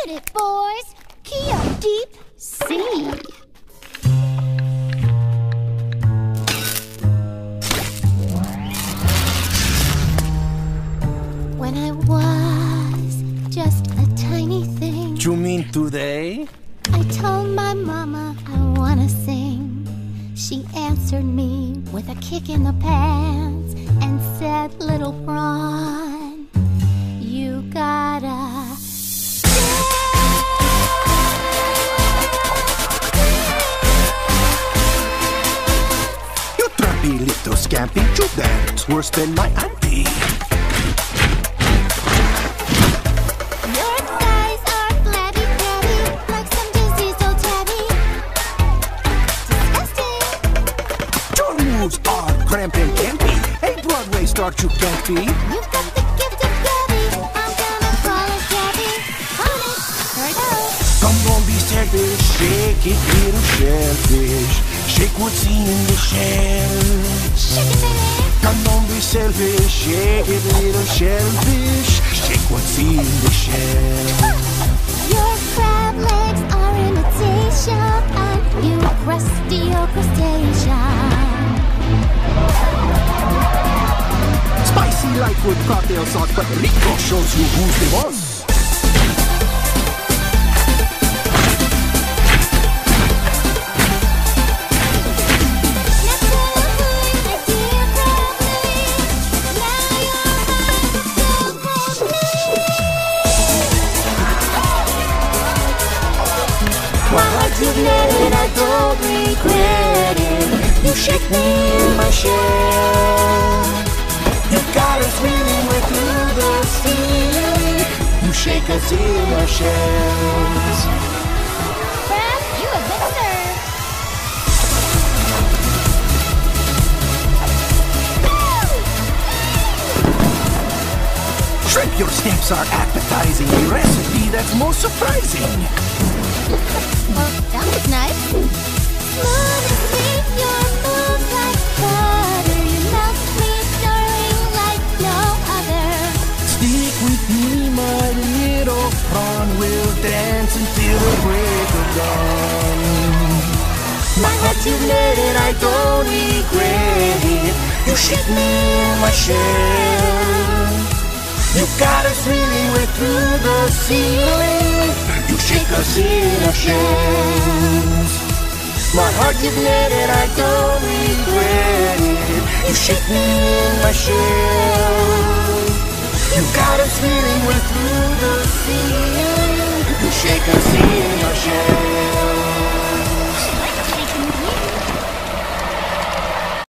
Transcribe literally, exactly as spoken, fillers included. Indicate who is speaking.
Speaker 1: Get it, boys. Key up deep sea. When I was just a tiny thing.
Speaker 2: You mean today?
Speaker 1: I told my mama I wanna sing. She answered me with a kick in the pants and said, little prawn, you gotta
Speaker 2: You trappy little scampy, you dance worse than my auntie.
Speaker 1: Your thighs are flabby, flabby, like some diseased old tabby. Disgusting.
Speaker 2: Your moves are cramping, campy. Hey, Broadway star, you can't be.
Speaker 1: You've got the gift of gravity. I'm gonna call it Gabby. On it, turn out.
Speaker 2: Come on, be selfish, shake it, little shellfish. Shake what's in the shell.
Speaker 1: Shake it, baby.
Speaker 2: Come on, be selfish, shake it, little shellfish. Shake what's in the shell.
Speaker 1: Your crab legs are imitation, and you crusty old crustacean.
Speaker 2: Spicy like with cocktail sauce, but Rico shows you who's the boss.
Speaker 1: You've let it, I don't regret it. You shake me in my shell.
Speaker 2: You got us reeling way through the ceiling. You shake us in our shells.
Speaker 1: Crab, you have been served.
Speaker 2: Shrimp, your steps are appetizing. A recipe that's most surprising.
Speaker 1: Well, that was nice. Smooth and sweet, your moves like butter. You melt me, darling, like no other.
Speaker 2: Stick with me, my little prawn. We'll dance until the break of dawn. My heart, you've let it, I don't regret it. You shake me in my shell. You got us reeling way through the ceiling. You shake us in our shells. My heart, you've let it, I don't regret it. You shake me in my shell. You got us reeling way through the ceiling. You shake us in